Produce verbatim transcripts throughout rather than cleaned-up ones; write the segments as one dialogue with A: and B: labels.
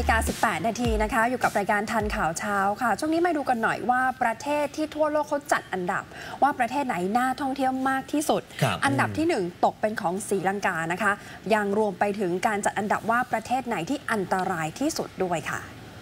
A: ฬิกา สิบแปด นาทีนะคะอยู่กับรายการทันข่าวเช้าค่ะช่วงนี้มาดูกันหน่อยว่าประเทศที่ทั่วโลกเขาจัดอันดับว่าประเทศไหนน่าท่องเที่ยวมากที่สุดอันดับที่หนึ่งตกเป็นของศรีลังกานะคะยังรวมไปถึงการจัดอันดับว่าประเทศไหนที่อันตรายที่สุดด้วยค่ะ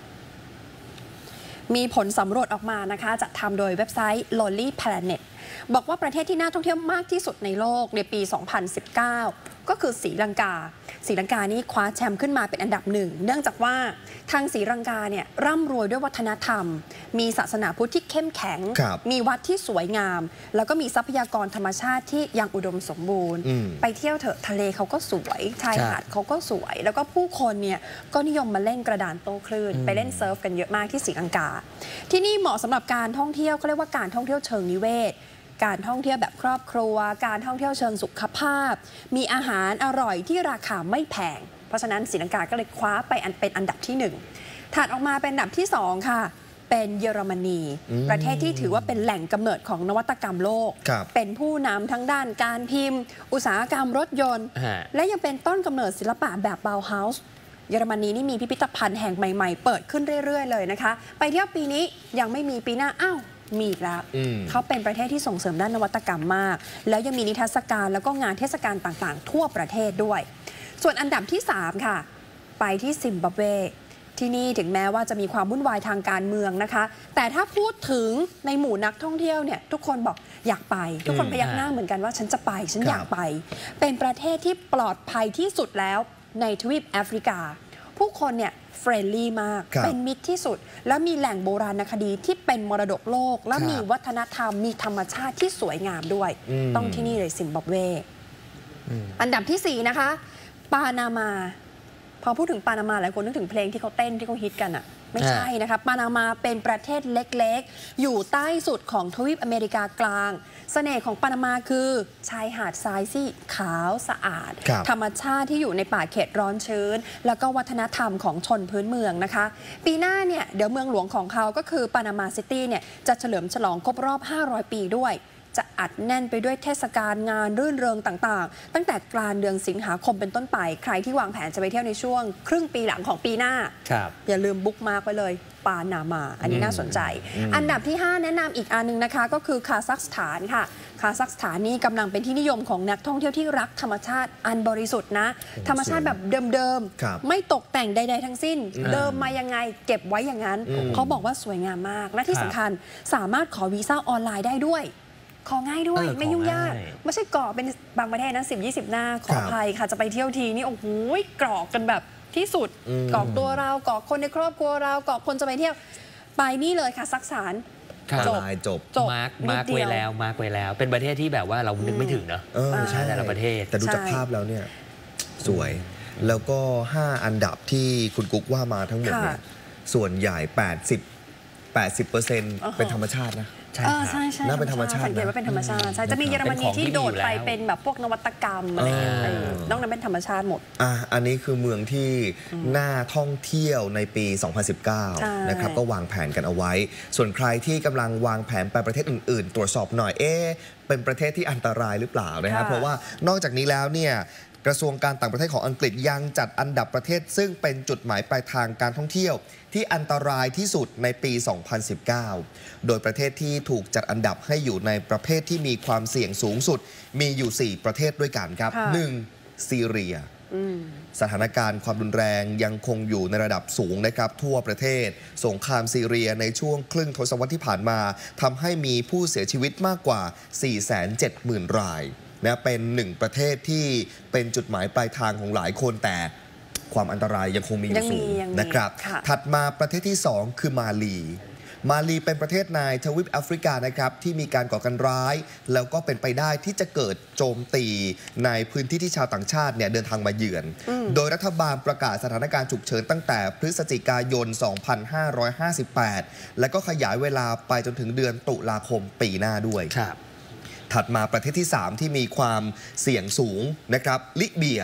A: มีผลสำรวจออกมานะคะจัดทำโดยเว็บไซต์ Lonely Planet บอกว่าประเทศที่น่าท่องเที่ยวมากที่สุดในโลกในปี สองพันสิบเก้า ก็คือศรีลังกาศรีลังกานี่คว้าแชมป์ขึ้นมาเป็นอันดับหนึ่งเนื่องจากว่าทางศรีลังกาเนี่ยร่ำรวยด้วยวัฒนธรรมมีศาสนาพุทธที่เข้มแข็งมีวัดที่สวยงามแล้วก็มีทรัพยากรธรรมชาติที่ยังอุดมสมบูรณ์ไปเที่ยวเถอะทะเลเขาก็สวยชายหาดเขาก็สวยแล้วก็ผู้คนเนี่ยก็นิยมมาเล่นกระดานโต้คลื่นไปเล่นเซิร์ฟกันเยอะมากที่ศรีลังกาที่นี่เหมาะสำหรับการท่องเที่ยวเขาเรียกว่าการท่องเที่ยวเชิงนิเวศการท่องเที่ยวแบบครอบครัวการท่องเที่ยวเชิงสุขภาพมีอาหารอร่อยที่ราคาไม่แพงเพราะฉะนั้นศรีลังกาก็เลยคว้าไปอันเป็นอันดับที่หนึ่งถัดออกมาเป็นอันดับที่สองค่ะเป็นเยอรมนีประเทศที่ถือว่าเป็นแหล่งกำเนิดของนวัตกรรมโลกเป็นผู้นำทั้งด้านการพิมพ์อุตสาหกรรมรถยนต์และยังเป็นต้นกำเนิดศิลปะแบบบาวเฮาส์เยอรมนีนี่มีพิพิธภัณฑ์แห่งใหม่ๆเปิดขึ้นเรื่อยๆเลยนะคะไปเที่ยวปีนี้ยังไม่มีปีหน้าอ้าวมีอีกแล้วเขาเป็นประเทศที่ส่งเสริมด้านนวัตกรรมมากแล้วยังมีนิทรรศการแล้วก็งานเทศกาลต่างๆทั่วประเทศด้วยส่วนอันดับที่สามค่ะไปที่ซิมบับเวที่นี่ถึงแม้ว่าจะมีความวุ่นวายทางการเมืองนะคะแต่ถ้าพูดถึงในหมู่นักท่องเที่ยวเนี่ยทุกคนบอกอยากไปทุกคนพยักหน้าเหมือนกันว่าฉันจะไปฉันอยากไปเป็นประเทศที่ปลอดภัยที่สุดแล้วในทวีปแอฟริกาผู้คนเนี่ยเฟรนลี่มากเป็นมิตรที่สุดแล้วมีแหล่งโบราณคดีที่เป็นมรดกโลกและมีวัฒนธรรมมีธรรมชาติที่สวยงามด้วยต้องที่นี่เลยซิมบับเวอันดับที่สี่นะคะปานามาพอพูดถึงปานามาหลายคนนึกถึงเพลงที่เขาเต้นที่เขาฮิตกันอะไม่ใช่นะคะปานามาเป็นประเทศเล็กๆอยู่ใต้สุดของทวีปอเมริกากลางเสน่ห์ของปานามาคือชายหาดทรายที่ขาวสะอาดธรรมชาติที่อยู่ในป่าเขตร้อนชื้นแล้วก็วัฒนธรรมของชนพื้นเมืองนะคะปีหน้าเนี่ยเดี๋ยวเมืองหลวงของเขาก็คือปานามาซิตี้เนี่ยจะเฉลิมฉลองครบรอบห้าร้อยปีด้วยจะอัดแน่นไปด้วยเทศกาลงานรื่นเริงต่างๆตั้งแต่กลางเดือนสิงหาคมเป็นต้นไปใครที่วางแผนจะไปเที่ยวในช่วงครึ่งปีหลังของปีหน้าอย่าลืมบุ๊กมาร์กไว้เลยปานามาอันนี้น่าสนใจอันดับที่ห้าแนะนำอีกอันนึงนะคะก็คือคาซัคสถานค่ะคาซัคสถานนี่กำลังเป็นที่นิยมของนักท่องเที่ยวที่รักธรรมชาติอันบริสุทธิ์นะธรรมชาติแบบเดิมๆไม่ตกแต่งใดๆทั้งสิ้นเดิมมายังไงเก็บไว้อย่างนั้นเขาบอกว่าสวยงามมากและที่สำคัญสามารถขอวีซ่าออนไลน์ได้ด้วยของ่ายด้วยไม่ยุ่งยากไม่ใช่กรอกเป็นบางประเทศนั้นสิบยี่สิบหน้าขออภัยค่ะจะไปเที่ยวทีนี่โอ้โหกรอกกันแบบที่สุดกรอกตัวเรากรอกคนในครอบครัวเรากรอกคนจะไปเที่ยวไปนี่เลยค่ะซักสาร
B: จบจบ
C: มาร์กมาร์กไว้แล้วมาร์กไว้แล้วเป็นประเทศที่แบบว่าเรานึกไม่ถึงเนอะใช่แต่ละประเทศ
B: แต่ดูจากภาพแล้วเนี่ยสวยแล้วก็ห้าอันดับที่คุณกุ๊กว่ามาทั้งหมดเนี่ยส่วนใหญ่แปดสิบ แปดสิบเปอร์เซ็นต์ เป็นธรรมชาตินะ
A: ใช่ใช่ใช่
B: น่าเป็นธรรมชาติ
A: สังเกตว่าเป็นธรรมชาติใช่จะมีเยอรมนีที่โดดไปเป็นแบบพวกนวัตกรรมอะไรอย่างเงี้ยนอกนั้นเป็นธรรมชาติหมด
B: อ่ะอันนี้คือเมืองที่น่าท่องเที่ยวในปี สองพันสิบเก้า นะครับก็วางแผนกันเอาไว้ส่วนใครที่กำลังวางแผนไปประเทศอื่นๆตรวจสอบหน่อยเอ๊ะเป็นประเทศที่อันตรายหรือเปล่านะครับเพราะว่านอกจากนี้แล้วเนี่ยกระทรวงการต่างประเทศของอังกฤษยังจัดอันดับประเทศซึ่งเป็นจุดหมายปลายทางการท่องเที่ยวที่อันตรายที่สุดในปี สองพันสิบเก้า โดยประเทศที่ถูกจัดอันดับให้อยู่ในประเภทที่มีความเสี่ยงสูงสุดมีอยู่ สี่ ประเทศด้วยกันครับหนึ่งซีเรียสถานการณ์ความรุนแรงยังคงอยู่ในระดับสูงนะครับทั่วประเทศสงครามซีเรียในช่วงครึ่งทศวรรษที่ผ่านมาทำให้มีผู้เสียชีวิตมากกว่า สี่แสนเจ็ดหมื่น รายนะเป็นหนึ่งประเทศที่เป็นจุดหมายปลายทางของหลายคนแต่ความอันตรายยังคงมีอยู่สูงนะครับถัดมาประเทศที่สองคือมาลีมาลีเป็นประเทศในทวีปแอฟริกานะครับที่มีการก่อการร้ายแล้วก็เป็นไปได้ที่จะเกิดโจมตีในพื้นที่ที่ชาวต่างชาติเนี่ยเดินทางมาเยือนโดยรัฐบาลประกาศสถานการณ์ฉุกเฉินตั้งแต่พฤศจิกายน สองพันห้าร้อยห้าสิบแปด และก็ขยายเวลาไปจนถึงเดือนตุลาคมปีหน้าด้วยถัดมาประเทศที่สามที่มีความเสี่ยงสูงนะครับลิเบีย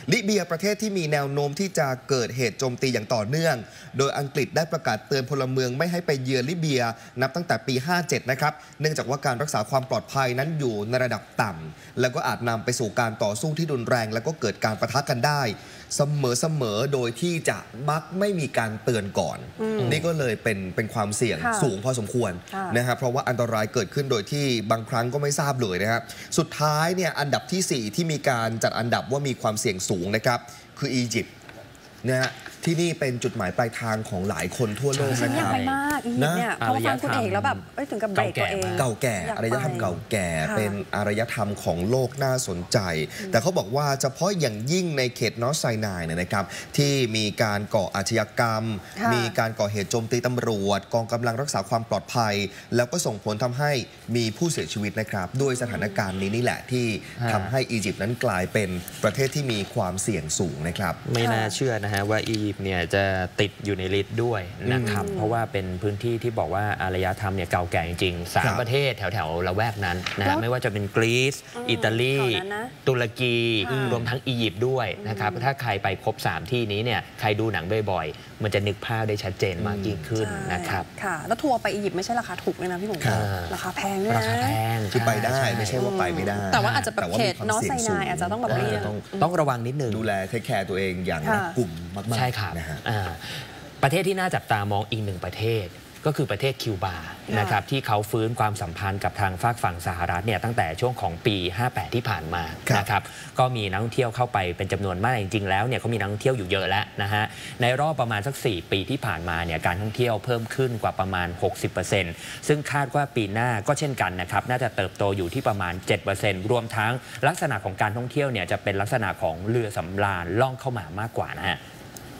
B: ลิเบียประเทศที่มีแนวโน้มที่จะเกิดเหตุโจมตีอย่างต่อเนื่องโดยอังกฤษได้ประกาศเตือนพลเมืองไม่ให้ไปเยือนลิเบียนับตั้งแต่ปีห้าเจ็ดนะครับเนื่องจากว่าการรักษาความปลอดภัยนั้นอยู่ในระดับต่ำแล้วก็อาจนำไปสู่การต่อสู้ที่รุนแรงแล้วก็เกิดการปะทะกันได้เสมอๆโดยที่จะมักไม่มีการเตือนก่อนนี่ก็เลยเป็นเป็นความเสี่ยงสูงพอสมควรนะครับเพราะว่าอันตรายเกิดขึ้นโดยที่บางครั้งก็ไม่ทราบเลยนะครับสุดท้ายเนี่ยอันดับที่สี่ที่มีการจัดอันดับว่ามีความเสี่ยงสูงนะครับคืออียิปต์นะฮะที่นี่เป็นจุดหมายปลายทางของหลายคนทั่วโลก
A: ฉัน
B: นะ
A: อ
B: ค
A: ยาก
B: รับ
A: ไปมากอียิปต์เนี่ยเพราะว่าฟังคุณเอกแล้วแบบเอ้ยถึงกับเบรกตัวเอง
B: เก่าแก่อารยธรรมเก่าแก่เป็นอารยธรรมของโลกน่าสนใจ แต่เขาบอกว่าเฉพาะอย่างยิ่งในเขตนอร์ทไซนายเนี่ยนะครับที่มีการก่ออาชญากรรม มีการก่อเหตุโจมตีตำรวจกองกำลังรักษาความปลอดภัย แล้วก็ส่งผลทำให้มีผู้เสียชีวิตนะครับด้วยสถานการณ์นี้นี่แหละที่ทำให้อียิปต์นั้นกลายเป็นประเทศที่มีความเสี่ยงสูงนะครับ
C: ไม่น่าเชื่อนะฮะว่าอียิปต์เนี่ยจะติดอยู่ในลิสต์ด้วยนะครับเพราะว่าเป็นพื้นที่ที่บอกว่าอารยธรรมเนี่ยเก่าแก่จริงๆสามประเทศแถวๆละแวกนั้นนะฮะไม่ว่าจะเป็นกรีซอิตาลีตุรกีรวมทั้งอียิปต์ด้วยนะครับถ้าใครไปครบสามที่นี้เนี่ยใครดูหนังบ่อยๆมันจะนึกภาพได้ชัดเจนมากยิ่งขึ้นนะครับ
A: ค่ะแล้วทัวร์ไปอียิปต์ไม่ใช่ราคาถูกเลยนะพี่หมูราคาแพงด้วยนะ
C: ราคาแพง
B: คือไปได้ไม่ใช่ว่าไปไม่ได้
A: แต่ว่าอาจจะแบบเขตนอร์ทไซนายอาจจะต้องแบบเลี่ยง
C: ต้องระวังนิดนึง
B: ดูแลเทคแคร์ตัวเองอย่างรัดกุมมากๆ
C: ใช่ครับ
B: นะฮะ
C: ประเทศที่น่าจับตามองอีกหนึ่งประเทศก็คือประเทศคิวบานะครับที่เขาฟื้นความสัมพันธ์กับทางฝากฝั่งสหรัฐเนี่ยตั้งแต่ช่วงของปีห้าแปดที่ผ่านมานะครับก็มีนักท่องเที่ยวเข้าไปเป็นจำนวนมากจริงๆแล้วเนี่ยเขามีนักท่องเที่ยวอยู่เยอะแล้วนะฮะในรอบประมาณสักสี่ปีที่ผ่านมาเนี่ยการท่องเที่ยวเพิ่มขึ้นกว่าประมาณ หกสิบเปอร์เซ็นต์ ซึ่งคาดว่าปีหน้าก็เช่นกันนะครับน่าจะเติบโตอยู่ที่ประมาณ เจ็ดเปอร์เซ็นต์ รวมทั้งลักษณะของการท่องเที่ยวเนี่ยจะเป็นลักษณะของเรือสำราญล่องเข้ามามากกว่านะฮะ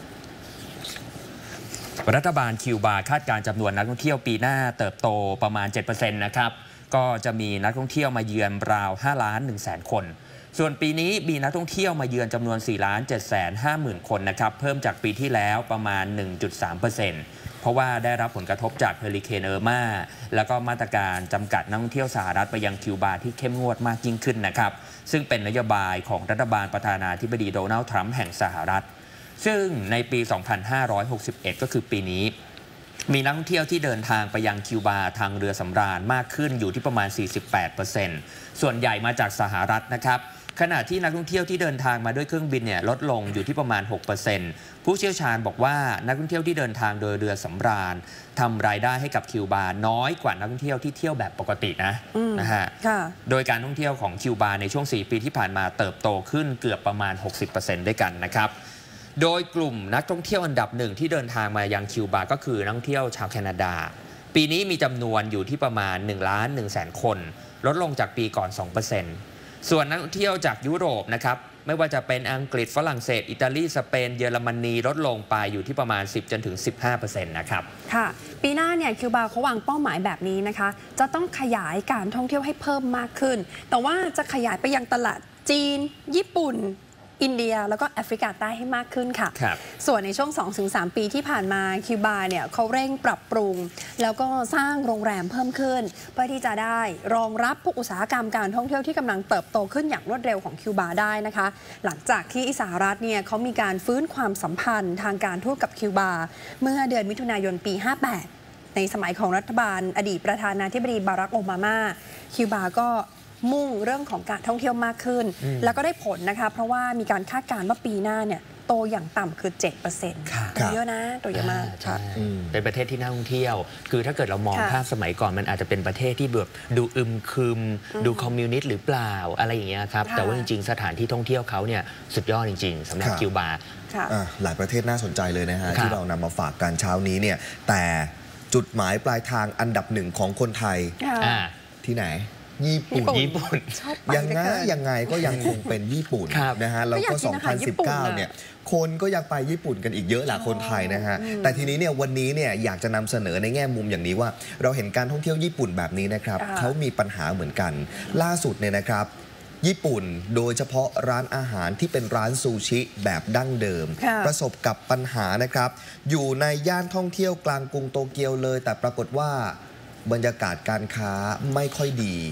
C: รัฐบาลคิวบาคาดการจำนวนนักท่องเที่ยวปีหน้าเติบโตประมาณ เจ็ดเปอร์เซ็นต์ นะครับก็จะมีนักท่องเที่ยวมาเยือนราวห้าล้านหนึ่งแสนคนส่วนปีนี้มีนักท่องเที่ยวมาเยือนจำนวนสี่ล้านเจ็ดแสนห้าหมื่นคนนะครับเพิ่มจากปีที่แล้วประมาณ หนึ่งจุดสามเปอร์เซ็นต์ เพราะว่าได้รับผลกระทบจากเฮอริเคนเออร์มาแล้วก็มาตรการจำกัดนักท่องเที่ยวสหรัฐไปยังคิวบาที่เข้มงวดมากยิ่งขึ้นนะครับซึ่งเป็นนโยบายของรัฐบาลประธานาธิบดีโดนัลด์ทรัมป์แห่งสหรัฐซึ่งในปี สองพันห้าร้อยหกสิบเอ็ด ก็คือปีนี้มีนักท่องเที่ยวที่เดินทางไปยังคิวบาทางเรือสำราญมากขึ้นอยู่ที่ประมาณ สี่สิบแปดเปอร์เซ็นต์ ส่วนใหญ่มาจากสหรัฐนะครับขณะที่นักท่องเที่ยวที่เดินทางมาด้วยเครื่องบินเนี่ยลดลงอยู่ที่ประมาณ หกเปอร์เซ็นต์ ผู้เชี่ยวชาญบอกว่านักท่องเที่ยวที่เดินทางโดยเรือสำราญทำรายได้ให้กับคิวบาน้อยกว่านักท่องเที่ยวที่เที่ยวแบบปกตินะนะฮะโดยการท่องเที่ยวของคิวบาในช่วงสี่ปีที่ผ่านมาเติบโตขึ้นเกือบประมาณ หกสิบเปอร์เซ็นต์ ด้วยกันนะครับโดยกลุ่มนักท่องเที่ยวอันดับหนึ่งที่เดินทางมายังคิวบาก็คือนักท่องเที่ยวชาวแคนาดาปีนี้มีจำนวนอยู่ที่ประมาณหนึ่งล้านหนึ่งแสนคนลดลงจากปีก่อน สองเปอร์เซ็นต์ ส่วนนักท่องเที่ยวจากยุโรปนะครับไม่ว่าจะเป็นอังกฤษฝรั่งเศสอิตาลีสเปนเยอรมนีลดลงไปอยู่ที่ประมาณ สิบจนถึงสิบห้าเปอร์เซ็นต์ นะครับ
A: ค่ะปีหน้าเนี่ยคิวบาเขาวางเป้าหมายแบบนี้นะคะจะต้องขยายการท่องเที่ยวให้เพิ่มมากขึ้นแต่ว่าจะขยายไปยังตลาดจีนญี่ปุ่นอินเดียแล้วก็แอฟริกาใต้ให้มากขึ้นค่ะส่วนในช่วง สองถึงสาม ปีที่ผ่านมาคิวบาเนี่ยเขาเร่งปรับปรุงแล้วก็สร้างโรงแรมเพิ่มขึ้นเพื่อที่จะได้รองรับพวกอุตสาหกรรมการท่องเที่ยวที่กำลังเติบโตขึ้นอย่างรวดเร็วของคิวบาได้นะคะหลังจากที่สหรัฐเนี่ยเขามีการฟื้นความสัมพันธ์ทางการทูตกับคิวบาเมื่อเดือนมิถุนายนปีห้าแปดในสมัยของรัฐบาลอดีตประธานาธิบดีบารักโอบามาคิวบาก็มุ่งเรื่องของการท่องเที่ยวมากขึ้นแล้วก็ได้ผลนะคะเพราะว่ามีการคาดการณ์ว่าปีหน้าเนี่ยโตอย่างต่ำคือ เจ็ดเปอร์เซ็นต์ ตัวเยอะนะตัวเยอะมาก
C: เป็นประเทศที่น่าท่องเที่ยวคือถ้าเกิดเรามองภาพสมัยก่อนมันอาจจะเป็นประเทศที่แบบดูอึมครึมดูคอมมิวนิสต์หรือเปล่าอะไรอย่างเงี้ยครับแต่ว่าจริงๆสถานที่ท่องเที่ยวเขาเนี่ยสุดยอดจริงๆสำหรับคิวบา
B: หลายประเทศน่าสนใจเลยนะฮะที่เรานำมาฝากกันเช้านี้เนี่ยแต่จุดหมายปลายทางอันดับหนึ่งของคนไทยที่ไหนญี่ปุ่น
C: ญี่ปุ่น
B: ยังไงยังไงก็ยังคงเป็นญี่ปุ่นนะฮะแล้วก็สองพันสิบเก้าเนี่ยคนก็ยังไปญี่ปุ่นกันอีกเยอะแหละคนไทยนะฮะแต่ทีนี้เนี่ยวันนี้เนี่ยอยากจะนำเสนอในแง่มุมอย่างนี้ว่าเราเห็นการท่องเที่ยวญี่ปุ่นแบบนี้นะครับเขามีปัญหาเหมือนกันล่าสุดเนี่ยนะครับญี่ปุ่นโดยเฉพาะร้านอาหารที่เป็นร้านซูชิแบบดั้งเดิมประสบกับปัญหานะครับอยู่ในย่านท่องเที่ยวกลางกรุงโตเกียวเลยแต่ปรากฏว่าบรรยากาศการค้าไม่ค่อยดี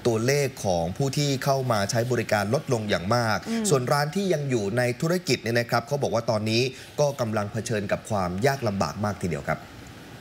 B: ตัวเลขของผู้ที่เข้ามาใช้บริการลดลงอย่างมากส่วนร้านที่ยังอยู่ในธุรกิจเนี่ยนะครับเขาบอกว่าตอนนี้ก็กำลังเผชิญกับความยากลำบากมากทีเดียวครับ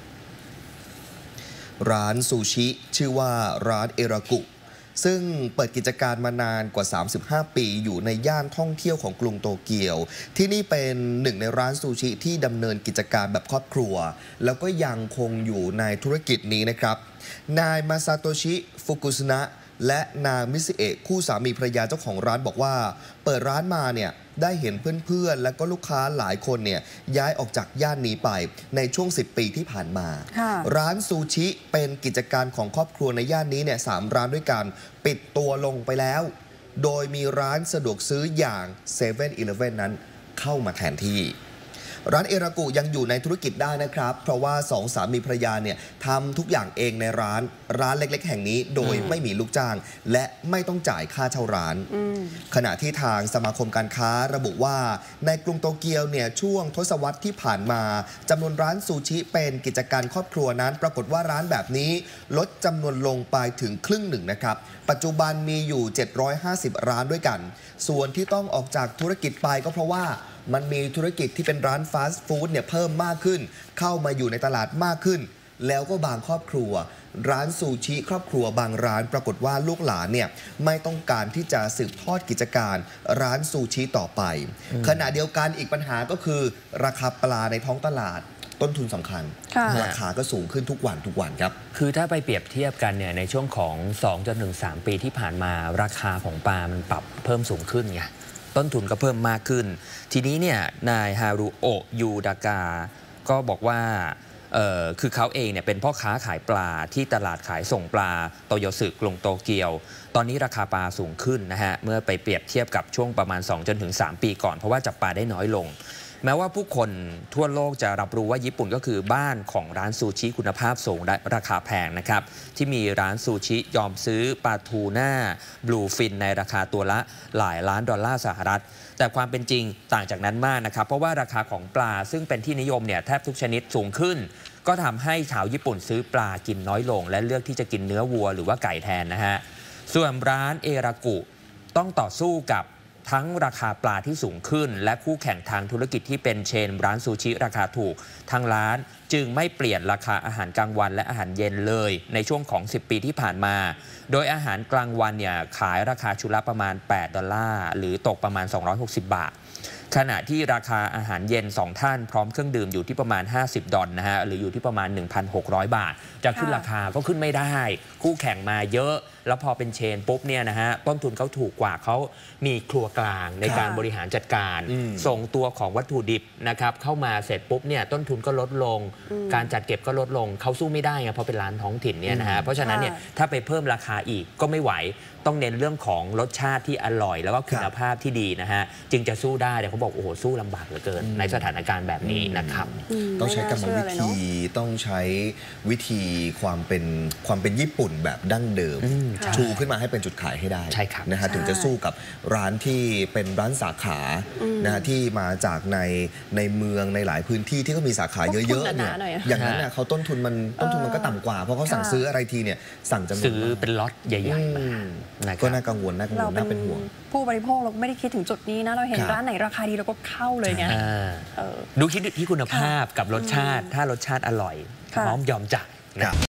B: ร้านซูชิชื่อว่าร้านเอรากุซึ่งเปิดกิจการมานานกว่าสามสิบห้าปีอยู่ในย่านท่องเที่ยวของกรุงโตเกียวที่นี่เป็นหนึ่งในร้านซูชิที่ดำเนินกิจการแบบครอบครัวแล้วก็ยังคงอยู่ในธุรกิจนี้นะครับนายมาซาโตชิฟุกุสนะและนางมิซิเอะคู่สามีภรรยาเจ้าของร้านบอกว่าเปิดร้านมาเนี่ยได้เห็นเพื่อนๆและก็ลูกค้าหลายคนเนี่ยย้ายออกจากย่านนี้ไปในช่วงสิบปีที่ผ่านมาร้านซูชิเป็นกิจการของครอบครัวในย่านนี้เนี่ยสามร้านด้วยกันปิดตัวลงไปแล้วโดยมีร้านสะดวกซื้ออย่าง เซเว่นอีเลฟเว่น นั้นเข้ามาแทนที่ร้านเอรากุยังอยู่ในธุรกิจได้นะครับเพราะว่าสองสามีภรรยาเนี่ยทำทุกอย่างเองในร้านร้านเล็กๆแห่งนี้โดยไม่มีลูกจ้างและไม่ต้องจ่ายค่าเช่าร้านขณะที่ทางสมาคมการค้าระบุว่าในกรุงโตเกียวเนี่ยช่วงทศวรรษที่ผ่านมาจำนวนร้านซูชิเป็นกิจการครอบครัวนั้นปรากฏว่าร้านแบบนี้ลดจำนวนลงไปถึงครึ่งหนึ่งนะครับปัจจุบันมีอยู่เจ็ดร้อยห้าสิบร้านด้วยกันส่วนที่ต้องออกจากธุรกิจไปก็เพราะว่ามันมีธุรกิจที่เป็นร้านฟาสต์ฟู้ดเนี่ยเพิ่มมากขึ้นเข้ามาอยู่ในตลาดมากขึ้นแล้วก็บางครอบครัวร้านซูชิครอบครัวบางร้านปรากฏว่าลูกหลานเนี่ยไม่ต้องการที่จะสืบทอดกิจการร้านซูชิต่อไปขณะเดียวกันอีกปัญหาก็คือราคาปลาในท้องตลาดต้นทุนสำคัญราคาก็สูงขึ้นทุกวันทุกวันครับ
C: คือถ้าไปเปรียบเทียบกันเนี่ยในช่วงของสองจนถึงสามปีที่ผ่านมาราคาของปลามันปรับเพิ่มสูงขึ้นไงต้นทุนก็เพิ่มมากขึ้นทีนี้เนี่ยนายฮารุโอะยูดากาก็บอกว่าเอ่อคือเขาเองเนี่ยเป็นพ่อค้าขายปลาที่ตลาดขายส่งปลาโตโยสึกรุงโตเกียวตอนนี้ราคาปลาสูงขึ้นนะฮะเมื่อไปเปรียบเทียบกับช่วงประมาณสองจนถึงสามปีก่อนเพราะว่าจับปลาได้น้อยลงแม้ว่าผู้คนทั่วโลกจะรับรู้ว่าญี่ปุ่นก็คือบ้านของร้านซูชิคุณภาพสูงและราคาแพงนะครับที่มีร้านซูชิยอมซื้อปลาทูน่าบลูฟินในราคาตัวละหลายล้านดอลลาร์สหรัฐแต่ความเป็นจริงต่างจากนั้นมากนะครับเพราะว่าราคาของปลาซึ่งเป็นที่นิยมเนี่ยแทบทุกชนิดสูงขึ้นก็ทำให้ชาวญี่ปุ่นซื้อปลากินน้อยลงและเลือกที่จะกินเนื้อวัวหรือว่าไก่แทนนะฮะส่วนร้านเอรากุต้องต่อสู้กับทั้งราคาปลาที่สูงขึ้นและคู่แข่งทางธุรกิจที่เป็นเชนร้านซูชิราคาถูกทางร้านจึงไม่เปลี่ยนราคาอาหารกลางวันและอาหารเย็นเลยในช่วงของสิบปีที่ผ่านมาโดยอาหารกลางวันเนี่ยขายราคาชุดละประมาณแปดดอลลาร์หรือตกประมาณสองร้อยหกสิบบาทขณะที่ราคาอาหารเย็นสองท่านพร้อมเครื่องดื่มอยู่ที่ประมาณห้าสิบดอลนะฮะหรืออยู่ที่ประมาณ หนึ่งพันหกร้อย บาทจะขึ้นราคาก็ขึ้นไม่ได้คู่แข่งมาเยอะแล้วพอเป็นเชนปุ๊บเนี่ยนะฮะต้นทุนเขาถูกกว่าเขามีครัวกลางในการบริหารจัดการส่งตัวของวัตถุดิบนะครับเข้ามาเสร็จปุ๊บเนี่ยต้นทุนก็ลดลงการจัดเก็บก็ลดลงเขาสู้ไม่ได้ไงเพราะเป็นร้านท้องถิ่นเนี่ยนะฮะเพราะฉะนั้นเนี่ยถ้าไปเพิ่มราคาอีกก็ไม่ไหวต้องเน้นเรื่องของรสชาติที่อร่อยแล้วก็คุณภาพที่ดีนะฮะจึงจะสู้ได้แต่เขาบอกโอ้โหสู้ลำบากเหลือเกินในสถานการณ์แบบนี้นะครับ
B: ต้องใช้กรรมวิธีต้องใช้วิธีความเป็นความเป็นญี่ปุ่นแบบดั้งเดิมชูขึ้นมาให้เป็นจุดขายให้ได้นะฮะถึงจะสู้กับร้านที่เป็นร้านสาขานะฮะที่มาจากในในเมืองในหลายพื้นที่ที่ก็มีสาขาเยอะๆเนี่ยอย่างนั้นเนี่ยเขาต้นทุนมันต้นทุนมันก็ต่ำกว่าเพราะเขาสั่งซื้ออะไรทีเนี่ยสั่งจำนวน
C: ซื้อเป็นล็อตใหญ่ๆมา
B: ก็น่ากังวลน่ากังวลน่าเป็นห่วง
A: ผู้บริโภคเราไม่ได้คิดถึงจุดนี้นะเราเห็นร้านไหนราคาดีเราก็เข้าเลยไง
C: ดูคิดที่คุณภาพกับรสชาติถ้ารสชาติอร่อยพร้อมยอมจ่ายนะ